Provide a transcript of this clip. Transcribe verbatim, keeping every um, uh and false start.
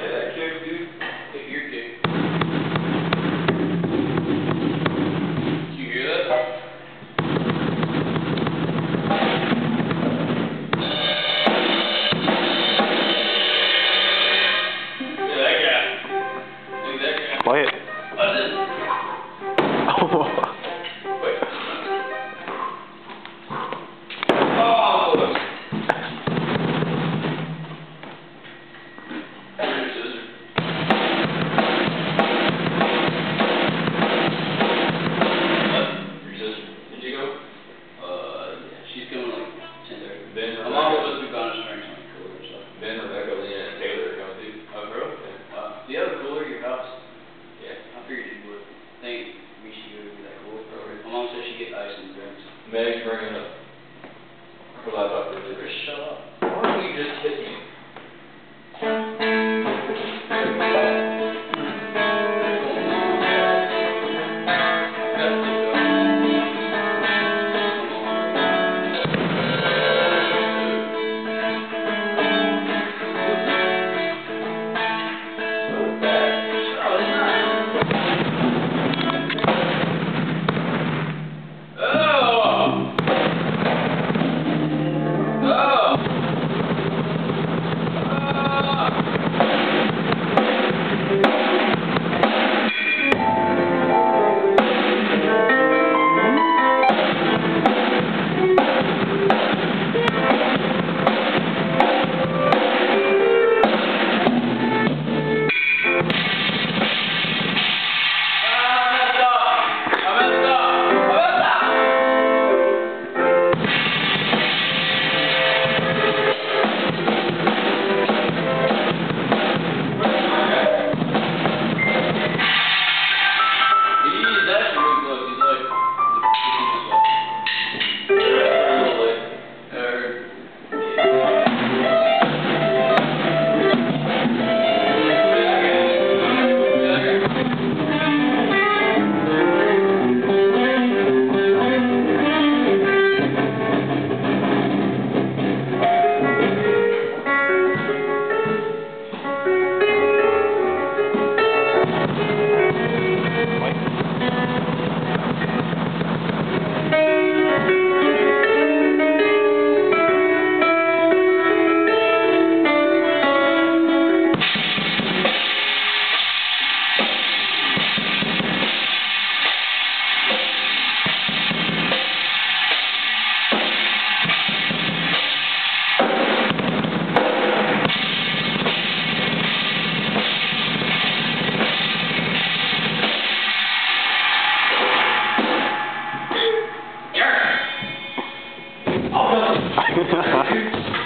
that kick, dude. Hit your kick. Did you hear that? Quiet. Oh. Wait. Oh. Your scissor. What? Your sister. Did you go? Uh, yeah. She's coming like ten thirty. Ben, I'm also supposed to be gone to strength on cooler and stuff. Ben, Rebecca, Leanna, and Taylor are coming too. Oh, girl? Yeah. Wow. Do you have a cooler at your house? Yeah. I figured you would. I think we should go to that cooler. Okay. My mom said she get ice and drinks. Meg's bringing up her laptop for the shut up. Why don't you just hit me? Ha ha ha.